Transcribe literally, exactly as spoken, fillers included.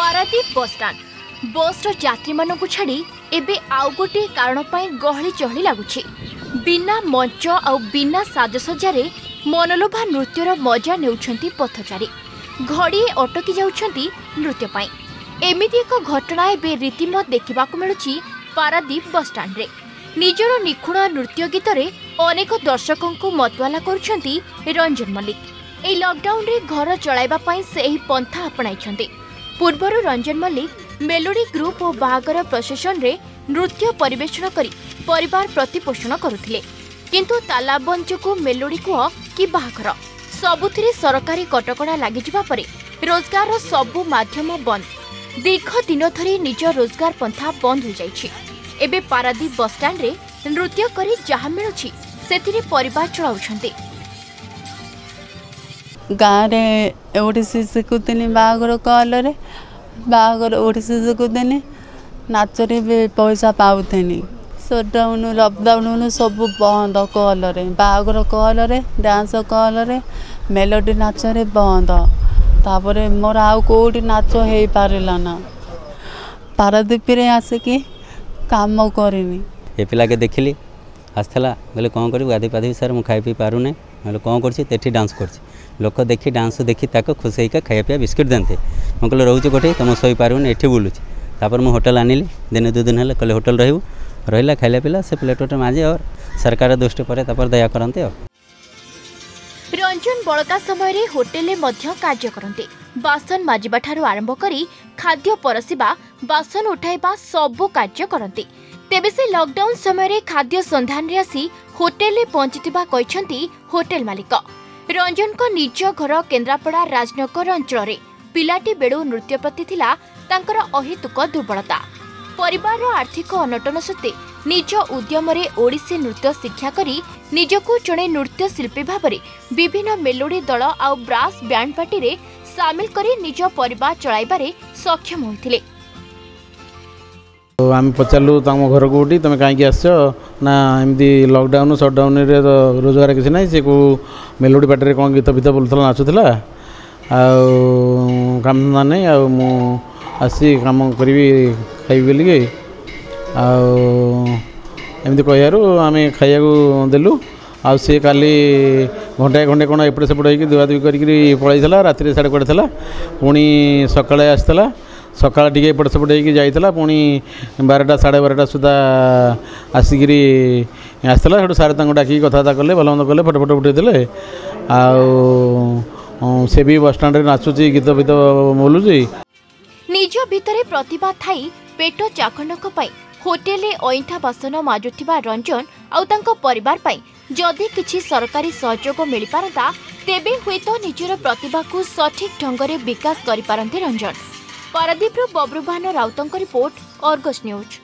Paradip bus stand बस यात्री मानक छाड़ी एबे आउ गोटे कारण गहली चहली लगुच बिना मंच आ बिना साजसज्जा मनलोभा नृत्यर मजा नेउछंती पथचारी घड़ी अटकी जाउछंती नृत्य पाई। एमिति एक घटना एबे रीतिमत देखा मिलुछि पारादीप बसस्टाण्ड रे। निजर निखुण नृत्य गीत रे अनेक दर्शकों को मतवाला करुछंती रंजन मल्लिक। ए लॉकडाउन रे घर चलाइबा पई से एही पंथा अपनाइछंती। पूर्वरु रंजन मल्लिक मेलोडी ग्रुप और बाहागर प्रसेशन रे नृत्य परिवेषण करी परिवार प्रतिपोषण करुथिले, किंतु तालाबंद को मेलोडी कुह कि बाहागर सबुथिरे सरकारी कटकणा लागि जिबा परे रोजगार सबु माध्यम बंद। दीर्घ दिन धरी निज रोजगार पंथा बंद हो जाइछि। एबे पारादीप बसस्टाण्ड रे नृत्य करी जहा मिलुछि सेतिरे परिवार चलाउछंती। गाँव में ओडिसी शिखुनी बाहागर कलरे बाहागर ओडिसी शिखुनी नाचरे भी पैसा पाऊनी। सटडाउन लकडाउन सब बंद कलरे बाहागर कलरे डांस कलरे मेलोडी नाचरे बंद। तापर मोर आउ कौटी नाच हो पारा ना पारादीप आसिकी काम करनी। ए पिला के देखिली आसला बोले कौन करी गाधी पाधी सार मुझे खाई पी पारूना बोले कौन कर डांस कर लोक देखी डांस देखी ताको खुश होकर खाया पिया बिस्कुट देते मुझे कहले रोचे गोटे तुम शो पारूनी एठी बुलूँ। तापर मुझे होटल आनिली दिन दु दिन है कहले होटल रही रहा खाइला पिला से प्लेट माजे और सरकार दृष्टि पर दया करते। रंजन बड़का समय रे होटेल मध्य कार्य करते। बासन माजिबा ठारू आरंभ करी खाद्य परसिबा बासन उठाइबा सबो कार्य करते। तेबे से लॉकडाउन समय रे खाद्य संधान रे आसी होटेल पहुंचीथिबा कहछंती होटेल मालिक। रंजन को निज घर केन्द्रापड़ा राजनगर अंचल रे पिलाटी बेड़ू नृत्य प्रति थिला तांकर अहेतुक दुर्बलता। परिवार आर्थिक अनटन सत्ते निज उद्यम रे ओडिसी नृत्य शिक्षा करी निजको जड़े नृत्य शिल्पी भाव विभिन्न मेलोडी दल आ ब्रास बैंड पार्टी रे सामिल करी निज परिवार चलाइबारे सक्षम होइथिले। आम पचारू तुम घर कौटी तुम कहीं आस ना एमती लॉकडाउन सटडाउन रे तो रोजगार किसी ना सी को मेलोडी पार्टी कौन गीत फीत बोलूला नाचुला काम धंदा नहीं आसी कम करी खाई बोलिके आमती कहू आम खाया देलु आ सी काली घंटे घंटे कौन एपटे सेपटे होगी दुआदुई कर पलैला राति साढ़े कोड़े था पुणी सकाଳେ आसला सकाळ टी एपट सेपट होगी जाइला पुणी बारटा साढ़े बारटा सुधा आसिकी आसला से सारे डाक कथा कले भल मंद कले फोटो फोटो उठे से भी बस स्टाण्ड नाचुची गीत फीत बोलूँ। निज भितरे प्रतिभा थाई पेट चाखंडक पाई होटेल अईठा बासन माजुथिबा रंजन आउ तांको परिवार पाई जदि किछि सरकारी सहयोग मिल पारंता तेबे हुएतो निजर प्रतिभा को सठिक ढंगरे विकास करि पारंते रंजन। पारादीप बब्रुभान राउतंक रिपोर्ट, अर्गस न्यूज।